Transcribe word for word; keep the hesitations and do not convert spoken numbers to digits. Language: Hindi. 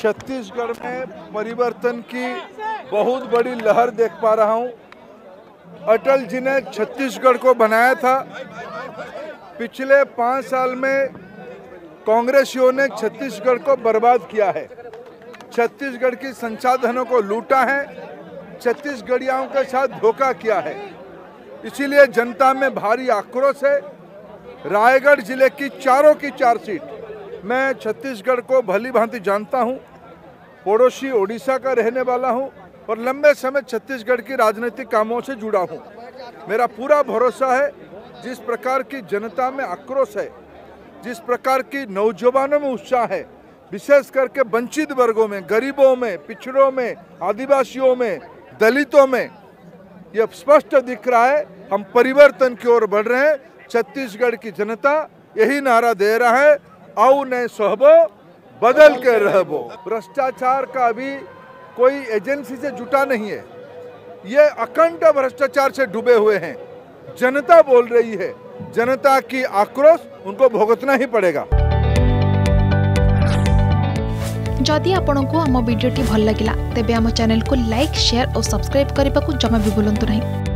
छत्तीसगढ़ में परिवर्तन की बहुत बड़ी लहर देख पा रहा हूं। अटल जी ने छत्तीसगढ़ को बनाया था। पिछले पाँच साल में कांग्रेसियों ने छत्तीसगढ़ को बर्बाद किया है, छत्तीसगढ़ की संसाधनों को लूटा है, छत्तीसगढ़ियों के साथ धोखा किया है। इसीलिए जनता में भारी आक्रोश है। रायगढ़ जिले की चारों की चार सीट मैं छत्तीसगढ़ को भली भांति जानता हूं, पड़ोसी ओडिशा का रहने वाला हूं और लंबे समय छत्तीसगढ़ की राजनीतिक कामों से जुड़ा हूं। मेरा पूरा भरोसा है, जिस प्रकार की जनता में आक्रोश है, जिस प्रकार की नौजवानों में उत्साह है, विशेष करके वंचित वर्गों में, गरीबों में, पिछड़ों में, आदिवासियों में, दलितों में, यह स्पष्ट दिख रहा है हम परिवर्तन की ओर बढ़ रहे हैं। छत्तीसगढ़ की जनता यही नारा दे रहा है, आओ नए सोहबो बदल के रहबो। भ्रष्टाचार का अभी कोई एजेंसी से जुटा नहीं है, ये अखंड भ्रष्टाचार से डूबे हुए हैं। जनता बोल रही है, जनता की आक्रोश उनको भुगतना ही पड़ेगा। जदि आपंक आम भिडी भल लगा तेब आम चैनल को लाइक, शेयर और सब्सक्राइब करने को जमा भी भूलु नहीं।